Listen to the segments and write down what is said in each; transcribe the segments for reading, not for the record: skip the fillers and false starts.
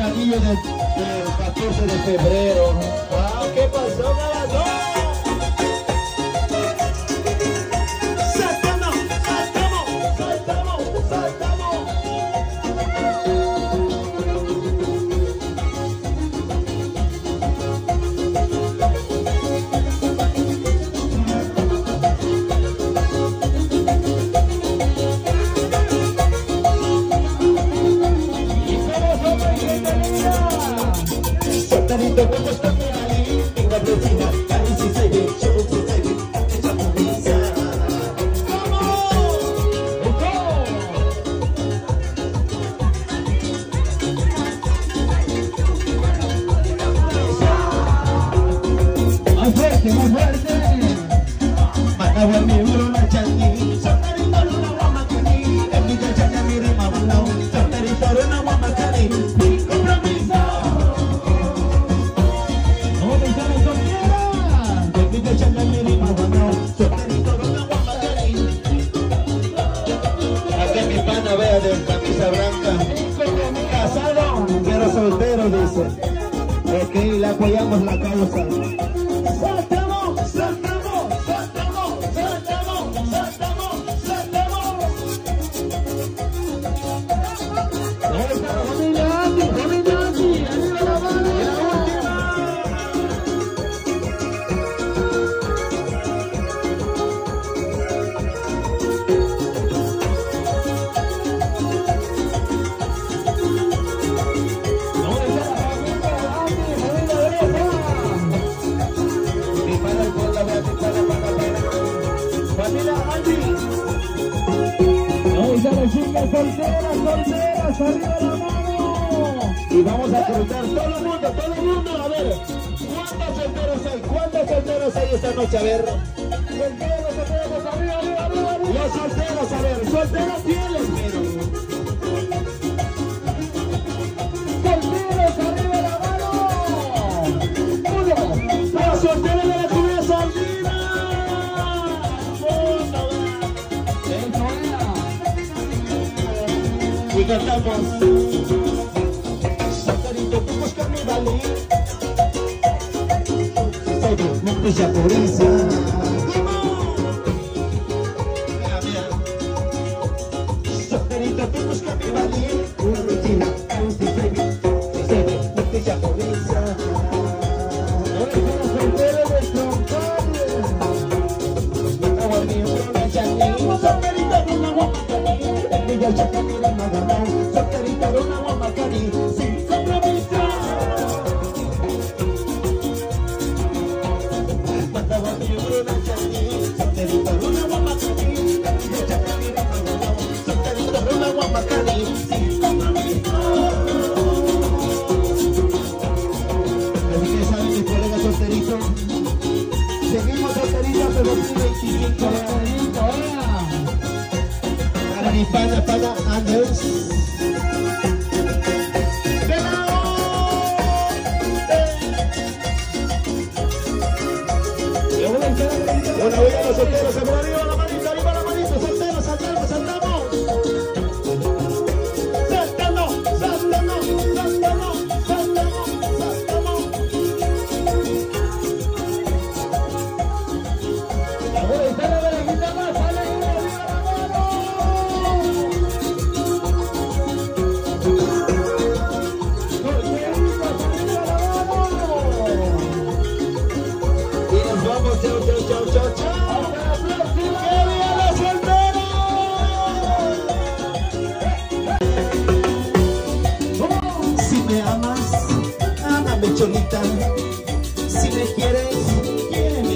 anillo del 14 de febrero. Ah, ¿qué pasó, caballero? ¡Saltamos, saltamos, saltamos, saltamos! Solterito como está mi ahí, tengo vecina, casi si se ve, yo no se ve, esa camisa. ¡Vamos! ¡Más fuerte, más fuerte! Mataba a mi bruna changi, solterito una guamacani, en mi chachana mi rima balao, solterito una guamacani, sin compromiso. Aquí mi pana vea de camisa blanca, casado pero soltero dice, ok, le apoyamos la causa. ¡Saltamos, saltamos, saltamos, saltamos, saltamos, saltamos! ¡Familia Andy, familia Andy! ¡Arriba la mano! ¡Y la última! Chicas solteras, solteras, arriba la mano. Y vamos a contar todo el mundo, a ver, ¿cuántos solteros hay esta noche? A ver, solteros, arriba, arriba, arriba, arriba. Los solteros, a ver, solteros fieles, pero solteros, arriba la mano. Uno, los solteros de la comida sardina. Y cantamos Sacarito, tú busca mi balí no te japoriza Sacarito, tú busca mi balí una rutina, un sistema no te japoriza. No le quiero soltero de trompables mataba a mi una chaní Sacarito, una guapacani ella ya camina magalá solterita de una guamacani sin compromiso. Mataba a mi una chaní solterita de una guamacani ella ya camina magalá solterita de una guamacani sin compromiso. Así que saben mis colegas solteritos, seguimos solteritos de 2025. Para mi pana Anders. Bueno, voy a los solteros, se por arriba la manito, solteros, saltamos, saltamos. Saltamos, saltamos, saltamos, saltamos, saltamos. Ahora está la verejita más, sale arriba la mano. Y nos vamos, chao, chao, chao, chao, chao. Hasta la próxima. ¡Que viva la soltera! Si me amas, ámame, cholita. Si me quieres, quiéreme.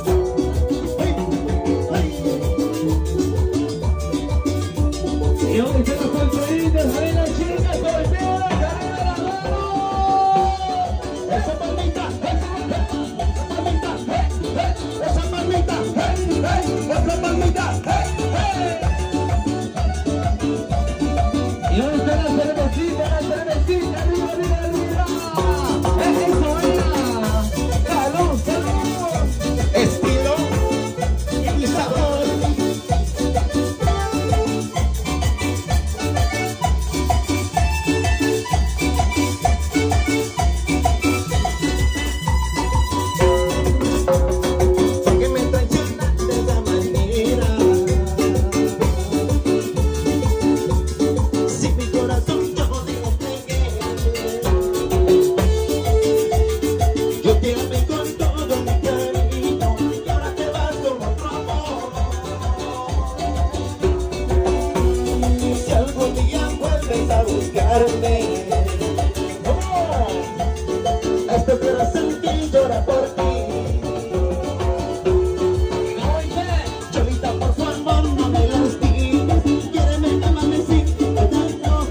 Y hoy te los solteritos, ven las chicas solteras, arriba la mano. Esa palmita, esa palmita, otra palmita, y hoy está la cervecita, arriba, arriba, arriba. Eso era, calor, calor, estilo y sabor. buscarme. Oh, este corazón que llora por ti. Cholita, por favor, no me lastimes. Quiéreme, amame sin daño.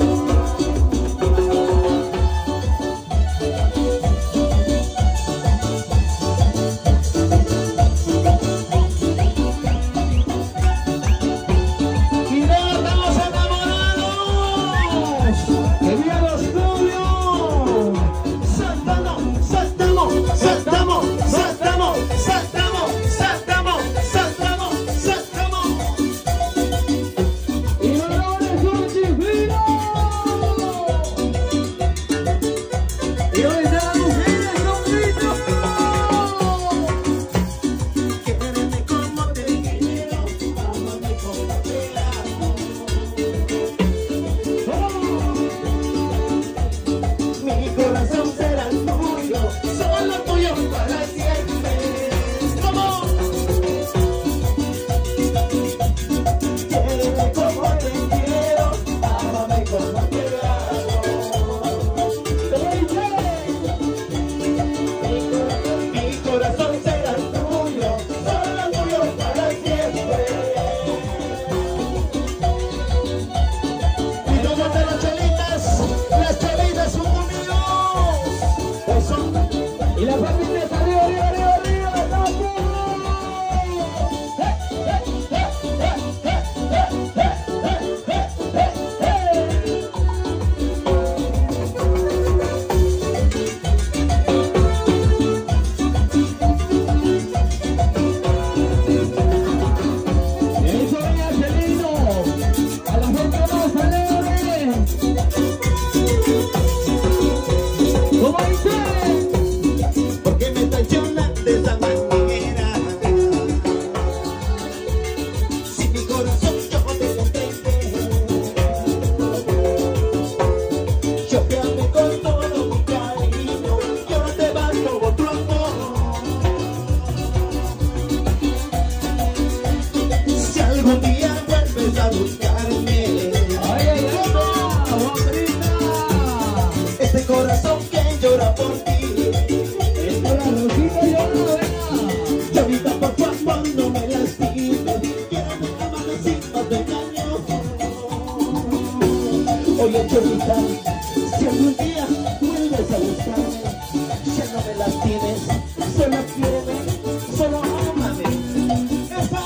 Oye, Cholita, si algún día vuelves a buscarme, ya no me lastimes, solo quiéreme, solo ámame. ¡Esa!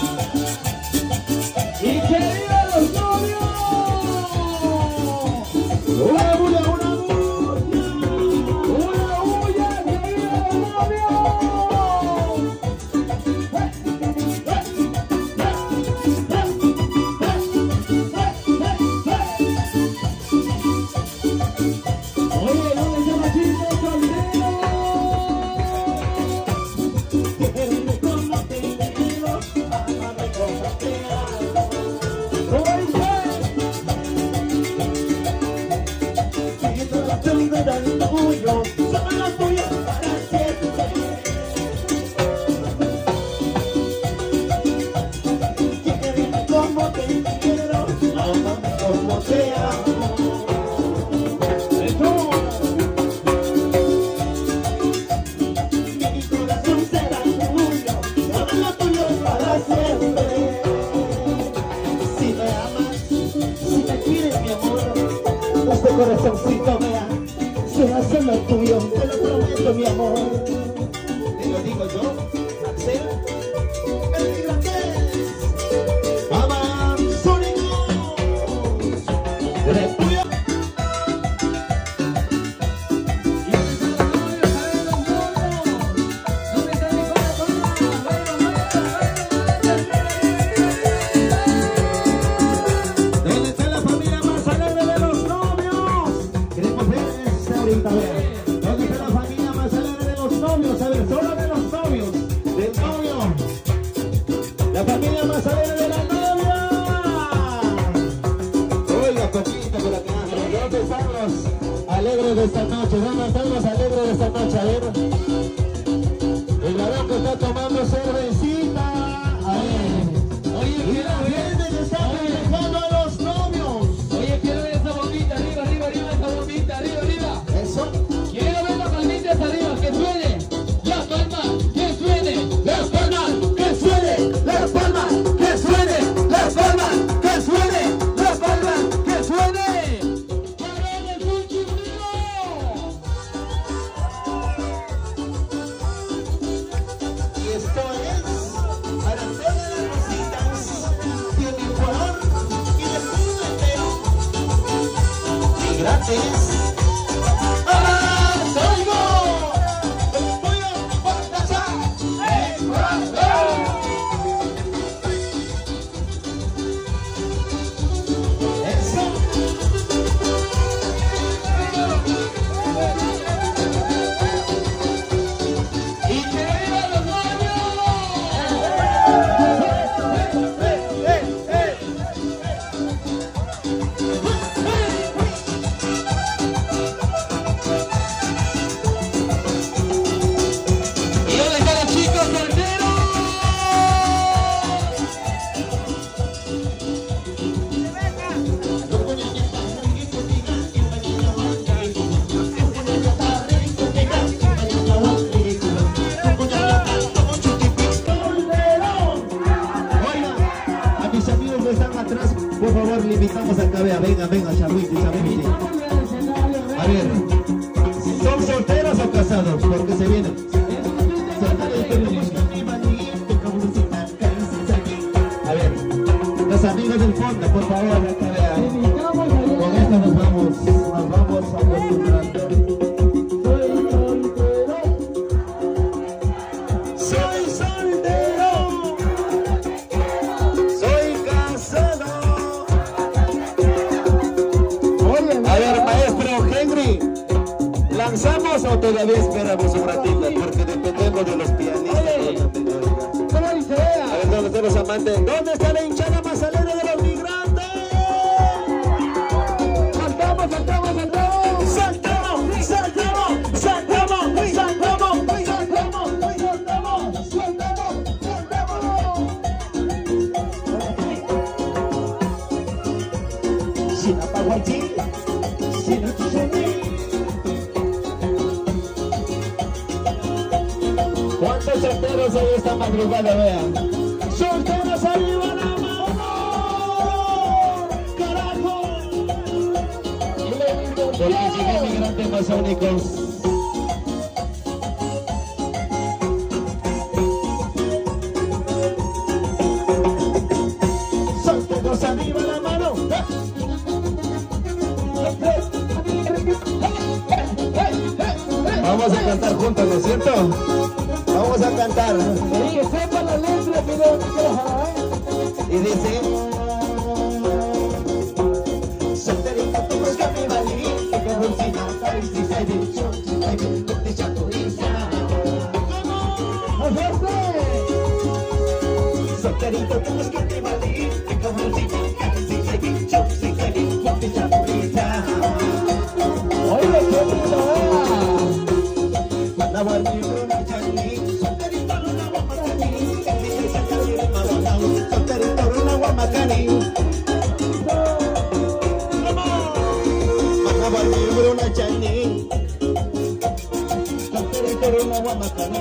¡Y que vivan los novios! ¡Una bulla, una bulla! ¡Una bulla, que vivan los novios! Tuyo, solo tuyo para siempre. Quiéreme como te quiero, amame como te amo. Mi corazón será tuyo, solo tuyo para siempre. Si me amas, si me quieres, mi amor, este corazoncito vea. Será solo tuyo, te lo prometo, mi amor. Te lo digo yo, Axel, el irlandés, Amazónico. Repuya. ¿Dónde está la familia más alegre de los novios? Queremos ver esta ahorita, vean. ¿Dónde está la familia más alegre de los novios? A ver, solo de los novios, del novio. La familia más alegre de la novia. Oiga, poquito por acá. ¿Dónde están los alegres de esta noche? ¿Dónde están los alegres de esta noche? A ver. El varón que está tomando cervecita. A ver. Oye, y la gente que está festejando a los novios. Oye, quiero ver esa boquita. Arriba, arriba, arriba. antes. ¡Ahora soy yo! Voy a pasar. Eso. Y que viva los baños. ¿Y dónde están los chicos solteros? Oiga, a mis amigos que están atrás, por favor, le invitamos acá. Venga, Chamuiti. A ver, ¿son solteros o casados? Porque se vienen. A ver, los amigos del fondo, por favor, acá vean. Con esto nos vamos acostumbrando. Soy soltero. Soy casado. A ver, maestro Henry, ¿lanzamos o todavía esperamos un ratito? Porque dependemos de los pianistas. ¿Cómo dice? A ver, ¿dónde están los amantes? ¿Dónde está la hinchada más alegre de los migrantes? ¡Saltamos! ¿Cuántos solteros hay esta madrugada? Vean. ¡Solteros arriba la mano! ¡Carajo! Porque llegué migrantes masónicos. ¡Solteros arriba la mano! Vamos a cantar juntos, ¿no es cierto? Vamos a cantar. Sí, que sepa la letra, pero no quiero jalar. Y dice: solterita, tú busca mi valiente, que bolsina, caricia, y dicho, y te chapuriza. Solterito, tú busca mi valiente, que bolsina, caricia, y dicho, y te chapuriza. Oye, qué lindo, La guardia una chani, solterito una guamacani, solterito una guamacani. La guardia una chani, solterito una guamacani.